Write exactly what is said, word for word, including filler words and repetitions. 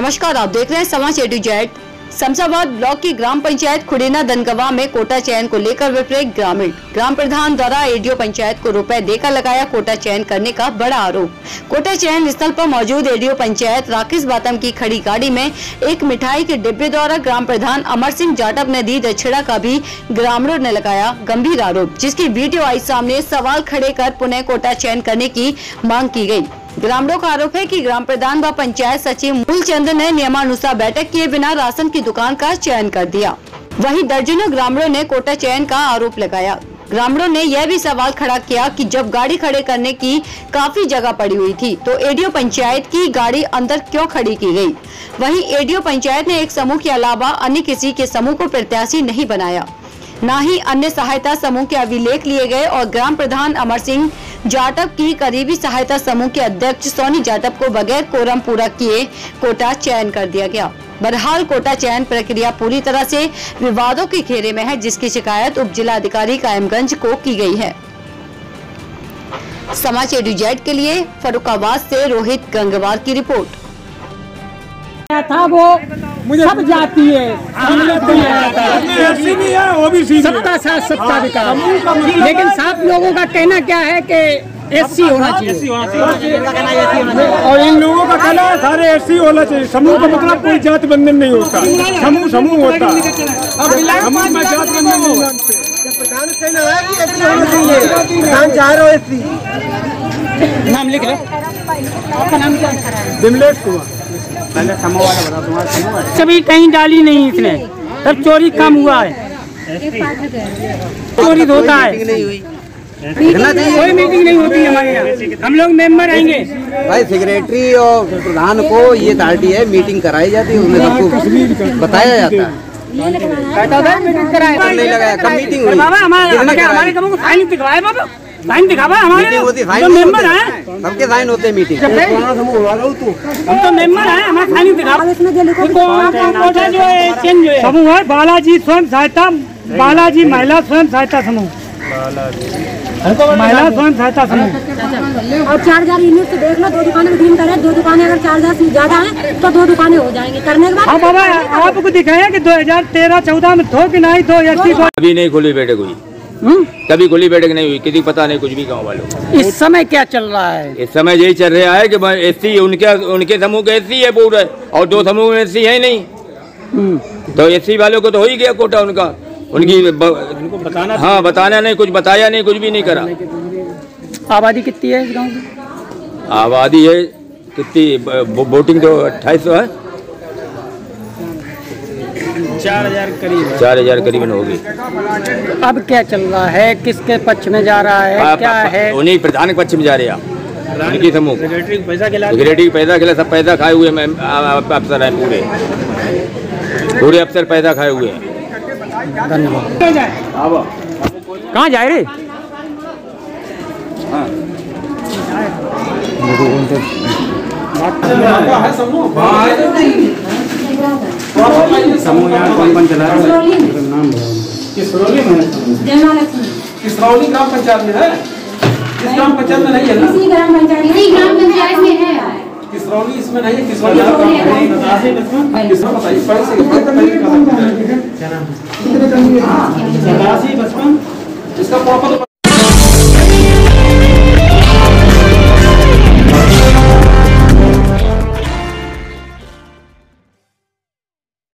नमस्कार, आप देख रहे हैं समाज A to Z. Shamshabad block की ग्राम पंचायत खुड़ीना दनगवा में कोटा चयन को लेकर विपरीत ग्रामीण ग्राम प्रधान द्वारा एडीओ पंचायत को रुपए देकर लगाया कोटा चयन करने का बड़ा आरोप। कोटा चयन स्थल पर मौजूद एडीओ पंचायत राकेश बातम की खड़ी गाड़ी में एक मिठाई के डिब्बे द्वारा ग्राम प्रधान अमर सिंह जाटव ने दी दक्षिणा का भी ग्रामीणों ने लगाया गंभीर आरोप, जिसकी वीडियो आई सामने। सवाल खड़े कर पुनः कोटा चयन करने की मांग की गयी। ग्रामीणों का आरोप है कि ग्राम प्रधान व पंचायत सचिव मूलचंद ने नियमानुसार बैठक किए बिना राशन की दुकान का चयन कर दिया। वहीं दर्जनों ग्रामीणों ने कोटा चयन का आरोप लगाया। ग्रामीणों ने यह भी सवाल खड़ा किया कि जब गाड़ी खड़े करने की काफी जगह पड़ी हुई थी तो एडीओ पंचायत की गाड़ी अंदर क्यों खड़ी की गई। वहीं एडीओ पंचायत ने एक समूह के अलावा अन्य किसी के समूह को प्रत्याशी नहीं बनाया, न ही अन्य सहायता समूह के अभिलेख लिए गए और ग्राम प्रधान अमर सिंह जाटव की करीबी सहायता समूह के अध्यक्ष सोनी जाटव को बगैर कोरम पूरा किए कोटा चयन कर दिया गया। बहरहाल कोटा चयन प्रक्रिया पूरी तरह से विवादों के घेरे में है, जिसकी शिकायत उप जिला अधिकारी कायमगंज को की गई है। समाज ए टू जेड के लिए फर्रुखाबाद से रोहित गंगवार की रिपोर्ट। था वो मुझे सब जाती है, सत्ता साथ सत्ता विकास, लेकिन सात लोगों का कहना क्या है कि एससी होना चाहिए और इन लोगों का कहना है सारे एससी होना चाहिए। समूह का मतलब कोई जाति बंधन नहीं होता, समूह समूह होता है। समूह में जाति बंधन नहीं मानते। प्रधान कहना है कि एससी होना चाहिए, प्रधान चाह रहे हो एससी। नाम लिख लो, आपका नाम क्या है? विमलेश कुमार। पहले समूह वाला बता, तुम्हारा समूह है? कभी कहीं डाली नहीं इसने, तब चोरी कम हुआ है। चोरी होता है, कोई मीटिंग नहीं होती हमारे यहाँ। हम लोग मेंबर आएंगे भाई, सेक्रेटरी और प्रधान को ये अथॉरिटी है, मीटिंग कराई जाती है, उन्हें सबको बताया जाता है। मीटिंग कराए नहीं लगाया, कब मीटिंग हुई? बाबा हमारे हमारे कमों को साइन दिखवाए, बाबा साइन दिखावा। हमारे होती तो मेंबर हैं, सबके साइन होते हैं मीटिंग। हम तो मेंबर हैं, हमारे साइन दिखावा। कोटा जो है चेंज जो है समूह है बालाजी स्वयं सहायता, बालाजी महिला स्वयं सहायता समूह, महिला स्वयं सहायता समूह। और चार हजार यूनिट से देख लो, दो दुकानें में करें, दो दुकानें अगर चार हजार से ज्यादा है तो दो दुकानें हो जाएंगी। करने के बाद हाँ बाबा, आपको दिखाया कि दो हजार तेरह चौदह में थो कि नहीं थो, या अभी नहीं खुली बैठक हुई, कभी खुली बैठक नहीं हुई, किसी पता नहीं कुछ भी गाँव वालों। इस समय क्या चल रहा है? इस समय यही चल रहा है कि एससी उनके उनके समूह के एससी है पूरे, और दो समूह में एससी है नहीं, तो एससी वालों को तो हो ही गया कोटा उनका। उनकी उनको बताना, हाँ बताना नहीं, कुछ बताया नहीं, कुछ भी नहीं करा। आबादी कितनी है इस गाँव की? आबादी है कितनी, वोटिंग तो अट्ठाईस सौ है, चार हजार करीब चार हजार करीबन होगी। अब क्या चल रहा है, किसके पक्ष में जा रहा है, आ, क्या है? उन्हीं प्रधान के पक्ष में जा रहे हैं, उनकी समूह सेक्रेटरी को पैसा खिला, सेक्रेटरी को पैसा खिला, सब पैसा खाए हुए अफसर हैं, पूरे पूरे अफसर पैसा खाए हुए हैं। धन्यवाद। कहाँ जाए रे? हाँ। समूह यहाँ कौन कौन चला रहा है? किसरौली में, किसरौली ग्राम पंचायत में है, इस ग्राम पंचायत में नहीं है ना? इसी ग्राम पंचायत नहीं, ग्राम पंचायत में है। किसरौली इसमें नहीं है, किसरौली बताइए पहले से क्या नाम है? इसका प्रॉपर